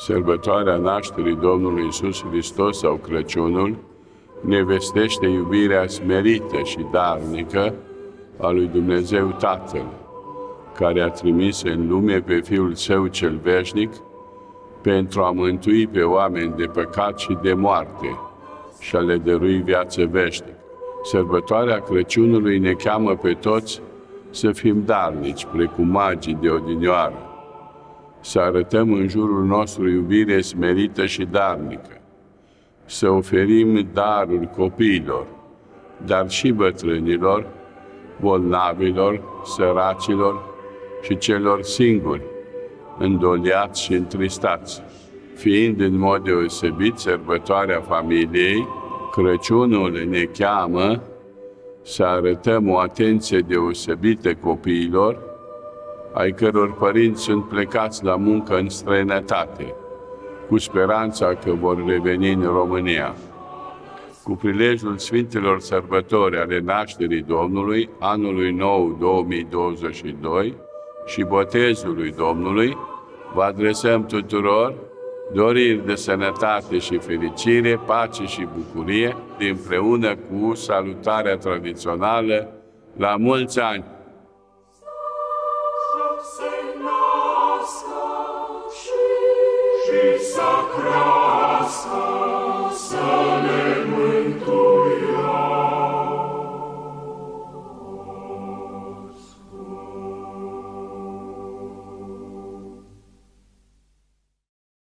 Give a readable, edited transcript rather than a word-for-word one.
Sărbătoarea nașterii Domnului Iisus Hristos sau Crăciunul ne vestește iubirea smerită și darnică a lui Dumnezeu Tatăl, care a trimis în lume pe Fiul Său cel veșnic pentru a mântui pe oameni de păcat și de moarte și a le dărui viață veșnică. Sărbătoarea Crăciunului ne cheamă pe toți să fim darnici, precum magii de odinioară, să arătăm în jurul nostru iubire smerită și darnică, să oferim daruri copiilor, dar și bătrânilor, bolnavilor, săracilor și celor singuri, îndoliați și întristați. Fiind în mod deosebit sărbătoarea familiei, Crăciunul ne cheamă să arătăm o atenție deosebită copiilor, ai căror părinți sunt plecați la muncă în străinătate, cu speranța că vor reveni în România. Cu prilejul Sfintelor Sărbători ale nașterii Domnului, anului nou 2022 și botezului Domnului, vă adresăm tuturor doriri de sănătate și fericire, pace și bucurie, împreună cu salutarea tradițională: la mulți ani! Și să crească